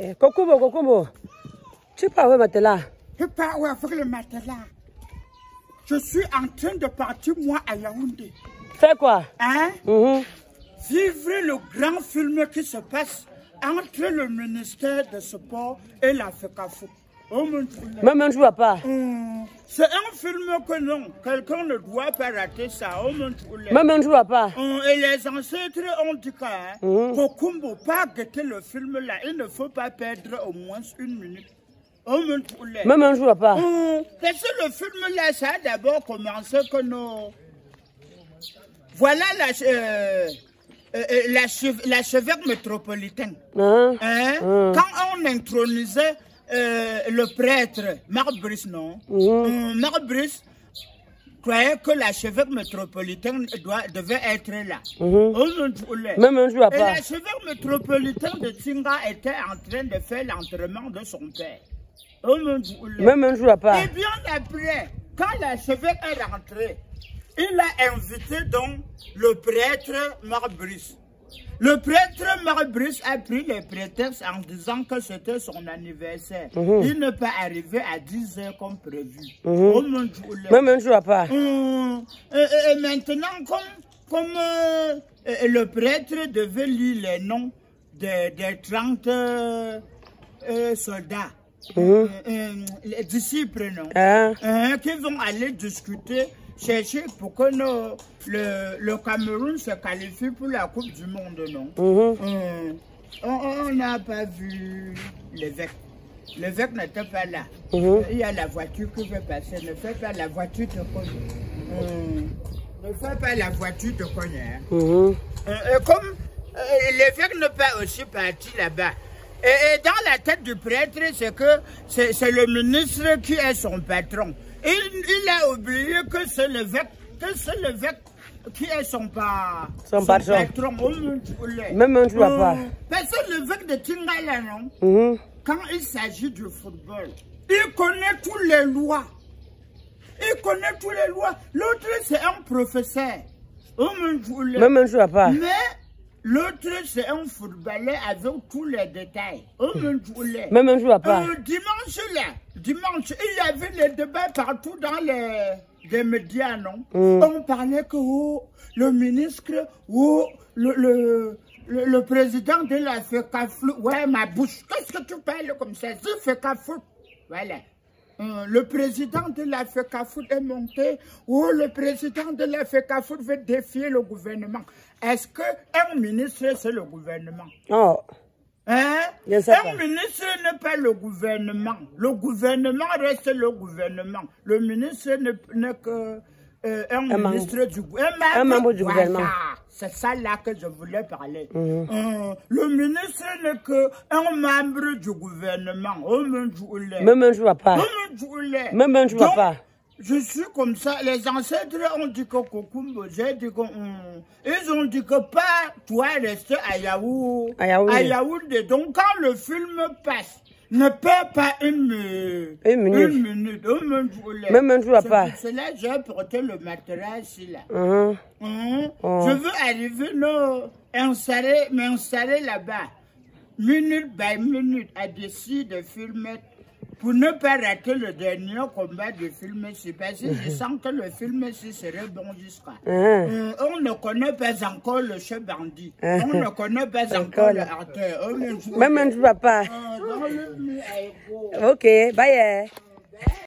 Kokumbo, Kokumbo. Tu pars où, matelas? Je pars où avec le matelas? Je suis en train de partir, moi, à Yaoundé. Fais quoi? Hein? Vivre le grand film qui se passe entre le ministère des Sports et la FECAFO. Même un jour pas. C'est un film que non, quelqu'un ne doit pas rater ça. Même un jour pas. Et les ancêtres ont dit Kokumbo, pas guetter le film là, il ne faut pas perdre au moins une minute. Même un jour pas. Parce que le film là, ça a d'abord commencé que nos... Voilà l'archevêque métropolitain. Quand on intronisait le prêtre, Marc Brice, non? Marc Brice croyait que l'archevêque métropolitain devait être là. Même un jour Et pas. l'archevêque métropolitain de Tinga était en train de faire l'enterrement de son père. Même un jour pas. Et bien après, quand l'archevêque est rentré, il a invité donc le prêtre Marc Brice. Le prêtre Marc Brice a pris les prétextes en disant que c'était son anniversaire. Il n'est pas arrivé à 10 h comme prévu. Même un jour pas. Et maintenant, comme le prêtre devait lire les noms des 30 soldats, les disciples, non, qui vont aller discuter, chercher pour que le Cameroun se qualifie pour la Coupe du Monde, non. On n'a pas vu l'évêque. L'évêque n'était pas là. Il y a la voiture qui veut passer. Ne fais pas la voiture de Cognac. Ne fais pas la voiture de Cognac. Comme l'évêque n'est pas aussi parti là-bas. Et dans la tête du prêtre, c'est que c'est le ministre qui est son patron. Il a oublié que c'est l'évêque qui est son patron. Même un jour pas. Parce que l'évêque de Tingala, non? Quand il s'agit du football, il connaît toutes les lois. Il connaît toutes les lois. L'autre, c'est un professeur. Même un jour pas. Mais l'autre, c'est un footballeur avec tous les détails. Même un jour pas. Dimanche, il y avait les débats partout dans les médias, non? On parlait que le ministre, le président de la FECAFO, ouais, ma bouche, qu'est-ce que tu parles comme ça? C'est FECAFO, voilà. Le président de la FECAFO est monté, le président de la FECAFO veut défier le gouvernement. Est-ce qu'un ministre, c'est le gouvernement? Oh. Hein? Un ministre n'est pas le gouvernement. Le gouvernement reste le gouvernement. Le ministre n'est que un ministre du gouvernement. Un membre du gouvernement. C'est ça là que je voulais parler. Le ministre n'est qu'un membre du gouvernement. Même un jour pas. Même un jour pas. Je suis comme ça. Les ancêtres ont dit que Kokumbo, j'ai dit que ils ont dit que pas toi rester à Yaoundé. Donc quand le film passe, ne perds pas une minute. Même un jour pas. C'est là que j'ai porté le matelas ici là. Je veux arriver m'installer là-bas, minute by minute, à décider de filmer. Pour ne pas rater le dernier combat de film ici, parce que je sens que le film ici serait bon jusqu'à. On ne connaît pas encore le chef bandit. On ne connaît pas encore le acteur. Même un jour pas. Ok, bye.